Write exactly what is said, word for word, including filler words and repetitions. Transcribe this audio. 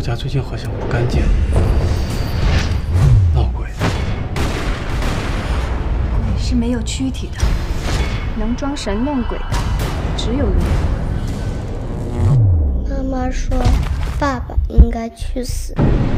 家最近好像不干净，闹鬼。 鬼是没有躯体的，能装神弄鬼的只有灵魂。 妈妈说，爸爸应该去死。